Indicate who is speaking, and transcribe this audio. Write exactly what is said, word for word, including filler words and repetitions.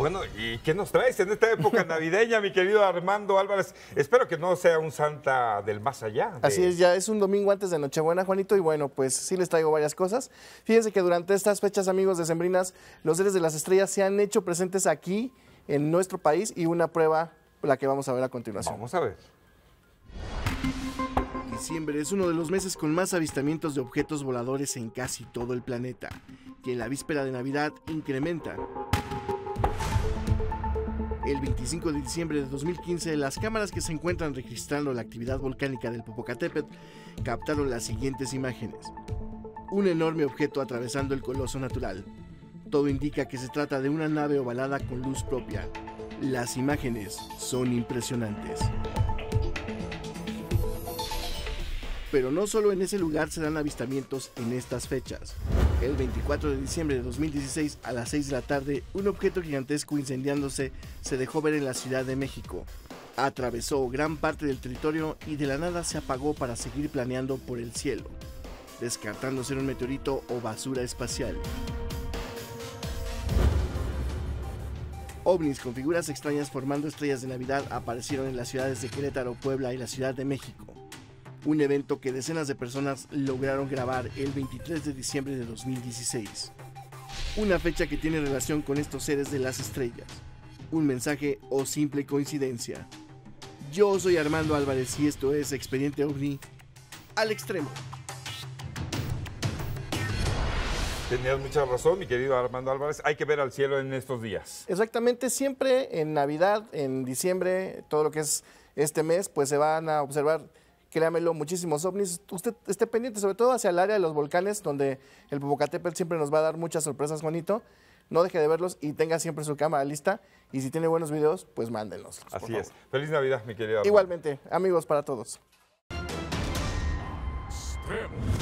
Speaker 1: Bueno, ¿y qué nos traes en esta época navideña, mi querido Armando Álvarez? Espero que no sea un Santa del más allá. De...
Speaker 2: Así es, ya es un domingo antes de Nochebuena, Juanito, y bueno, pues sí les traigo varias cosas. Fíjense que durante estas fechas, amigos decembrinas, los seres de las estrellas se han hecho presentes aquí, en nuestro país, y una prueba, la que vamos a ver a continuación.
Speaker 1: Vamos a ver.
Speaker 2: Diciembre es uno de los meses con más avistamientos de objetos voladores en casi todo el planeta, que en la víspera de Navidad incrementa. El veinticinco de diciembre de dos mil quince, las cámaras que se encuentran registrando la actividad volcánica del Popocatépetl captaron las siguientes imágenes. Un enorme objeto atravesando el coloso natural. Todo indica que se trata de una nave ovalada con luz propia. Las imágenes son impresionantes. Pero no solo en ese lugar se dan avistamientos en estas fechas. El veinticuatro de diciembre de dos mil dieciséis, a las seis de la tarde, un objeto gigantesco incendiándose se dejó ver en la Ciudad de México. Atravesó gran parte del territorio y de la nada se apagó para seguir planeando por el cielo, descartando ser un meteorito o basura espacial. OVNIs con figuras extrañas formando estrellas de Navidad aparecieron en las ciudades de Querétaro, Puebla y la Ciudad de México. Un evento que decenas de personas lograron grabar el veintitrés de diciembre de dos mil dieciséis. Una fecha que tiene relación con estos seres de las estrellas. Un mensaje o simple coincidencia. Yo soy Armando Álvarez y esto es Expediente OVNI al extremo.
Speaker 1: Tenías mucha razón, mi querido Armando Álvarez. Hay que ver al cielo en estos días.
Speaker 2: Exactamente, siempre en Navidad, en diciembre, todo lo que es este mes, pues se van a observar, créamelo, muchísimos ovnis. Usted esté pendiente, sobre todo hacia el área de los volcanes, donde el Popocatépetl siempre nos va a dar muchas sorpresas, Juanito. No deje de verlos y tenga siempre su cámara lista. Y si tiene buenos videos, pues mándenlos.
Speaker 1: Así es. Feliz Navidad, mi querido Armando.
Speaker 2: Igualmente, amigos, para todos.
Speaker 3: Extremo.